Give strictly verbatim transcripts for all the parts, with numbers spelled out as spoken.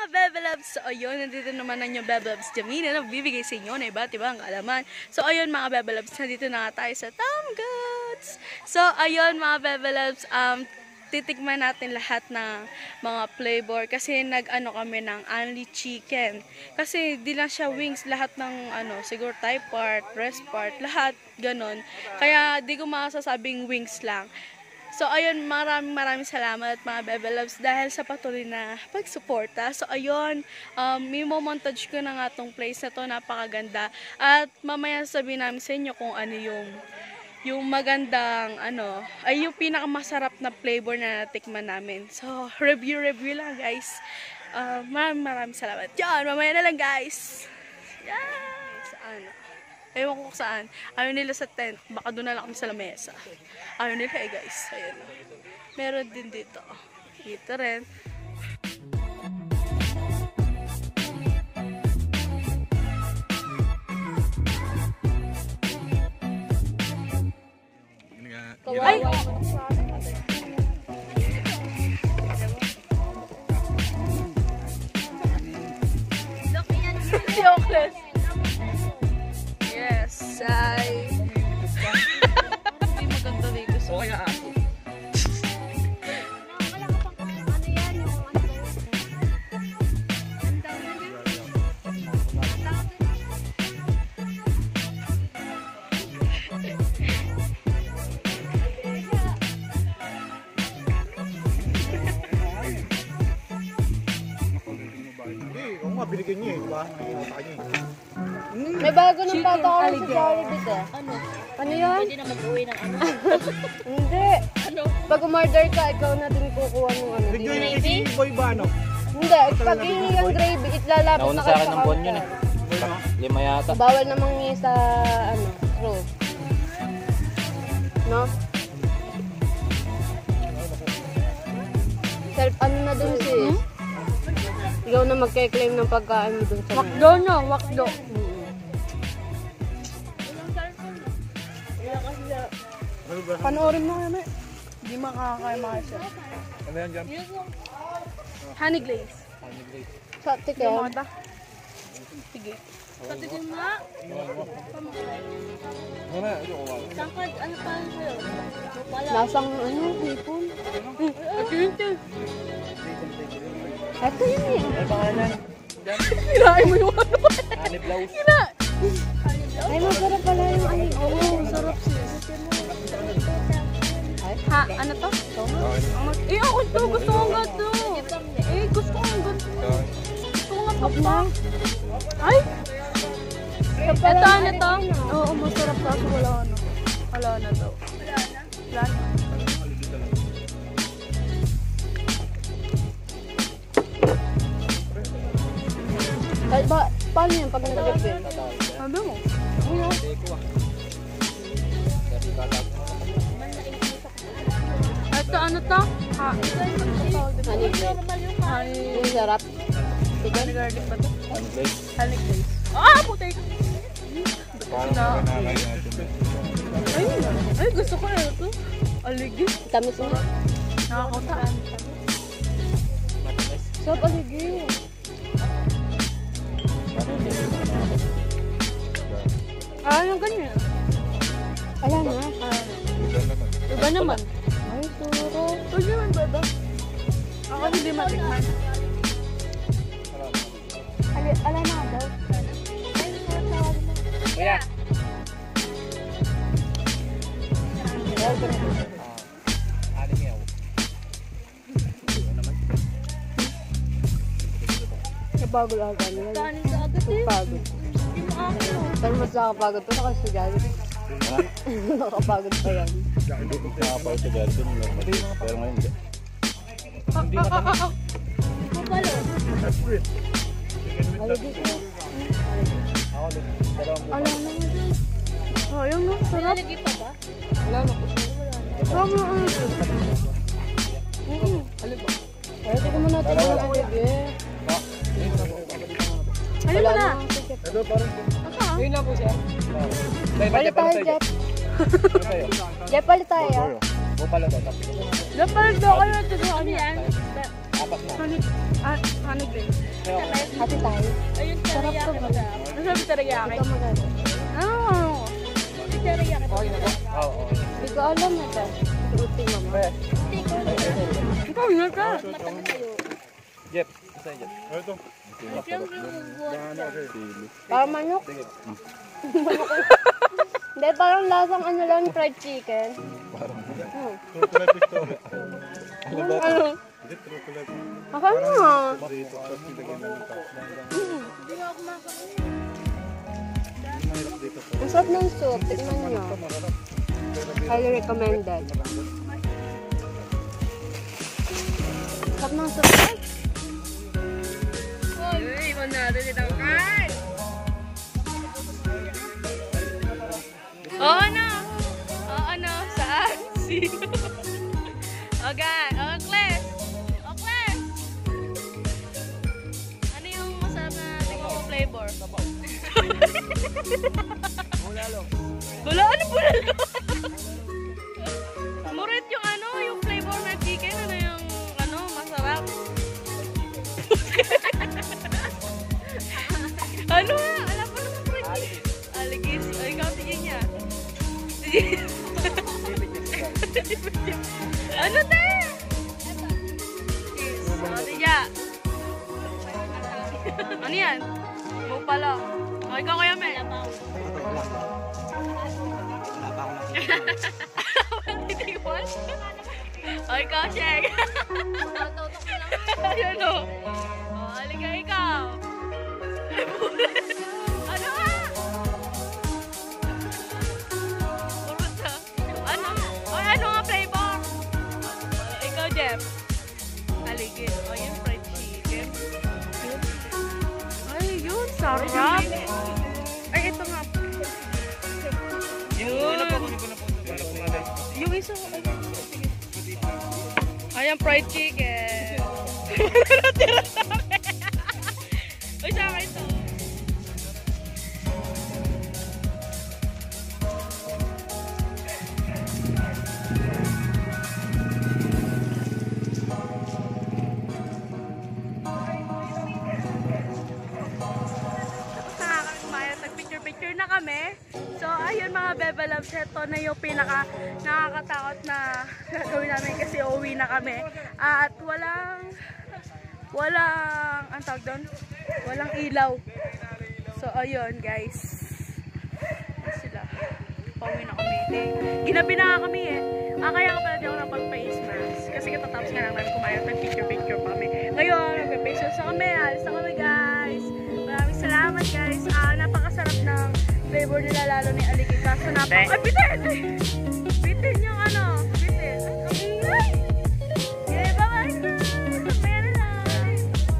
mga Bebe Loves! So ayun, nandito naman ang yung Bebe Loves Jamina na bibigay sa inyo na iba't ibang kaalaman. So ayun mga Bebe Loves, nandito na nga tayo sa Tomguts! So ayun mga Bebe Loves, um, titikman natin lahat ng mga flavor kasi nag-ano kami ng only chicken. Kasi di lang siya wings, lahat ng ano, siguro thigh part, breast part, lahat ganon. Kaya di ko masasabing wings lang. So ayun, maraming maraming salamat mga Bebe Loves dahil sa patuloy na pagsuporta. So ayun, um, mimo-montage ko na nga tong place na to, napakaganda. At mamaya sabihin namin sa inyo kung ano yung yung magandang ano, ay yung pinakamasarap na flavor na natikman namin. So review-review lang guys. Uh, maraming maraming salamat. Yan, mamaya na lang guys. Yan! Saan? Ewan ko saan. Ayaw nila sa tent. Baka doon na lang kami sa lamesa. Ayaw nila eh guys. Ayan. Meron din dito. Dito rin. Ay! Jokeless. Yes, ay. Hindi maganda dito. So kaya ako. Binigyan niya eh, di ba? Nakikita niya eh. May bago ng pata ko sa Jollibee eh. Ano? Ano yun? Hindi na mag-uwi ng ano. Hindi. Ano? Pag umorder ka, ikaw na din kukuha ng ano. Bigyan niya si Boy ba ano? Hindi. Pag yung gravy, itlalapit Nauna na sa kayo akin sa ng buwan yun counter. eh. Lima yata. Bawal namang ngi sa ano, road. No? Self, ano na dun sis? Hmm? Ikaw na magke-claim ng pagkain mo dun sa Wakdo no, wakdo. Panoorin mo kaya may. Hindi makakaya makasya. Ano yan dyan? Honey glaze. Sa tikin. Sige. Patigil mo nga. Ano yan? Ito ko ba? Sangkad, ano pa lang sa'yo? Wala. Lasang ano, hipon. Ito yun ito. Ito yun eh. Ano pangalan? Kinain mo yung ano. Honey blouse. Kinain. Ay, masarap pala yung ano. Oo, sarap sis. Ha, ano to? Eh, ako ito. Gusto ko nga ito. Eh, gusto ko nga ito. Gusto ko nga ito. Ay! Ito ano to? Oo, masarap kaso wala ano. Wala na to. Wala na? Wala na. Ay, ba, paano yan pag nag-refill? Sabi mo? Ito ano to? Ha? Honey glaze. Honey. Yung sarap. Honey garlic ba to? Honey glaze. Honey glaze. Ah! Putay! Paano nanay natin? Ay! Ay! Gusto ko na ito. Aligi. Tamis mo. Nakakauta. Sarap aligi. Ah, yung ganyan. Ayan na. Iba naman. Ay, suro. Ito yun, beba. Ako hindi matikman. Ali, ala na daw. Kaya. Aling yaw. Nabago lang kami. Kanin sa agad eh. Pagod. Hindi mo akin. Pero mas nakapagod pa nakasigari. Nakapagod pa yan. Hindi ko nakapagod sa gari dun. Pero ngayon hindi. Hindi matamis. Mapalo. Aligi ko. Ako din. Dalawang buka. Alam na nga dyan. Oh, yung no, May sarap. alagi pa ba? Wala na po. Sarap na ano ito. Aligi. Pwede ko muna ito ng aligi. Ayun mo na. Ito parang. Ayun na po siya. Dahil Palit tayo, Jeff. Jeff, palit tayo. O pala daw. Dapat daw kayo ito. Ano yan? Apat na. Ah, Ano din? Hati tayo. Ayun, Sarap to ba? Masarap teriyaki. Ikaw magano. Ano? yung teriyaki. Oo. Hindi ko alam na ito. Ikuti mama. Ikaw yun ka. Matang kayo. Jeff, isa Jeff. Ito. Siyempre, buwan. Parang manok. Hindi, parang lasang ano lang, fried chicken. Hmm. True to life story. Ano? Is it true to life? Akala nga. Dito, tapos nilagyan na ng sauce. Hindi ako kumakain. Mahirap dito po. Ang sarap ng soup. Tignan nyo. Highly recommended. Sarap ng soup. Ay! Uy, iwan natin itang card. Oo na. Oo na. Saan? Sino? Okay. Okay. Okay. Ano yung masarap na tingko mo flavor? Bulalo. Bula? Ano bulalo? Murit yung ano, yung flavor na chicken. Ano yung ano, masarap? Ano nga? Alam ko naman murit. Aligis. Ay, ikaw tingin niya. Ano te? O, tiya. Ano yan? Mo pala. O, ikaw kaya, Mel. Titiwan? O, ikaw, Shek. Ayan o. O, halika ikaw. Ano nga? Puruta. Ano? O, ano nga flavor? O, ikaw, Jeff. Haligid. O, yung fried chicken. Ay, yun. Sarap. Ay, ito nga. Yun. Yung isa. Ay, yung fried chicken. Natira sa akin. Uy, sa akin ito. Nagpicture-picture na kami. So, ayun mga Bebe Loves, ito na yung pinaka nakakatakot na gagawin namin kasi uuwi na kami. At walang, walang, ang tawag doon? Walang ilaw. So, ayun guys. Ayan sila. Pauwi na kami. Ginabi na nga kami eh. Ah, kaya nga pala di ako napag-face mask. Kasi katatapos nga lang namin kumain. Nag-picture-picture pa kami. Ngayon, nag-face mask na kami. Alis na kami guys. Maraming salamat guys. Ah, napakasarap ng flavor nila lalo ni Aliki. Kaso napak... Ay, bitin! Ay! Bitin yung ano. Bitin. Ay, ang ingay! Okay, bye-bye guys! Mamaya na lang!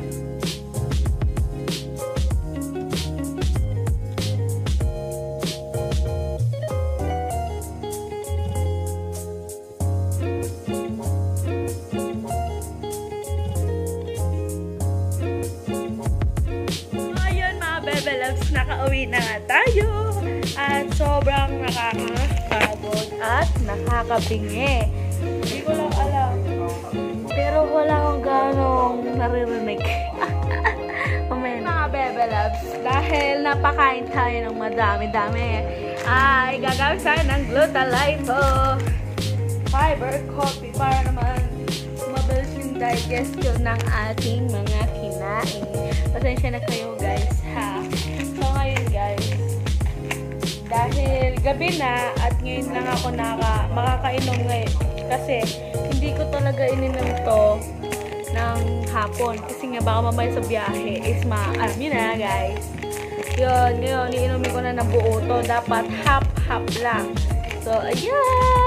Bebe Loves, nakauwi na nga tayo at sobrang nakakapagod at nakakabingi. Hindi ko lang alam. Pero wala akong ganong naririnig. Amen. Mga Bebe Loves, dahil napakain tayo ng madami-dami, ay gagamit tayo ng glutalito fiber coffee para naman mabilis yung digestion ng ating mga kinain. Pasensya na kayo guys ha. So ngayon guys, dahil gabi na at ngayon lang ako naka, makakainom ngayon kasi hindi ko talaga ininom to ng hapon kasi nga baka mamaya sa biyahe is ma, alam nyo na guys. Yun, ngayon iinumin ko na ng buo to, dapat half half lang. So ayan.